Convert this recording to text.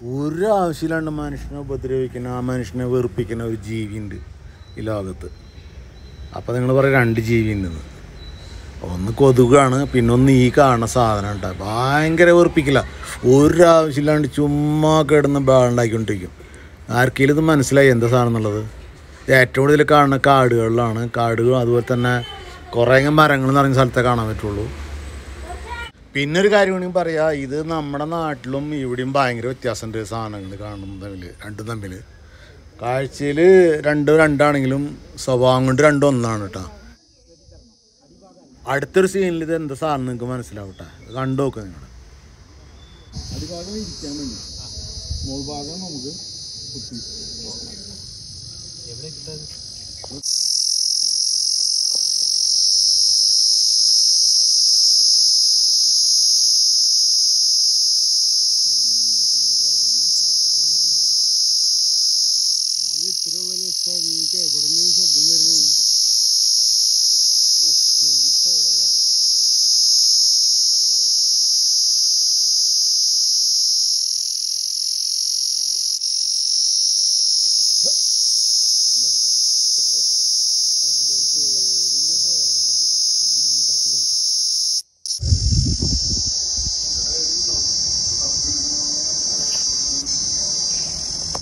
ഒരു ആവശ്യമില്ലാണ്ട് മനുഷ്യനെ ഉപദ്രവിക്കുന്ന ആ മനുഷ്യനെ വെറുപ്പിക്കുന്ന ഒരു ജീവിയുണ്ട് ഈ ലോകത്ത്. അപ്പോൾ നിങ്ങൾ പറയും 2 ജീവി ഉണ്ടെന്ന്. ഒന്ന് കൊതുകാണ്, പിന്നെ ഒന്ന് ഈ കാണുന്ന സാധനം കേട്ടോ. ഭയങ്കര വെറുപ്പിക്കില്ല. ഒരു ആവശ്യമില്ലാണ്ട് ചുമ്മാ കിടന്ന് ബാളുണ്ടാക്കിക്കൊണ്ടിരിക്കും. ആർക്കെങ്കിലും ഇത് മനസ്സിലായി എന്താ സാധനം എന്നുള്ളത്? ഏറ്റവും കൂടുതൽ കാണുന്ന കാടുകളിലാണ്. കാടുകൾ അതുപോലെ തന്നെ കുറേ മരങ്ങൾ നിറഞ്ഞ സ്ഥലത്തേ കാണാൻ പറ്റുള്ളൂ. പിന്നെ ഒരു കാര്യം വേണമെങ്കിൽ പറയാം, ഇത് നമ്മുടെ നാട്ടിലും ഇവിടെയും ഭയങ്കര വ്യത്യാസമുണ്ട്. സാധനങ്ങൾ കാണുമ്പോൾ രണ്ടും തമ്മിൽ കാഴ്ചയിൽ രണ്ടാണെങ്കിലും സ്വഭാവം കൊണ്ട് രണ്ടും ഒന്നാണ് കേട്ടോ. അടുത്തൊരു സീനിൽ ഇത് എന്താ സാധനം നിങ്ങൾക്ക് മനസ്സിലാവും കേട്ടോ. കണ്ടു നോക്കുക നിങ്ങൾ. അടിഭാഗം ഇരിക്കാൻ വേണ്ടി മോൾ ഭാഗം നമുക്ക് കുത്തി എവിടെ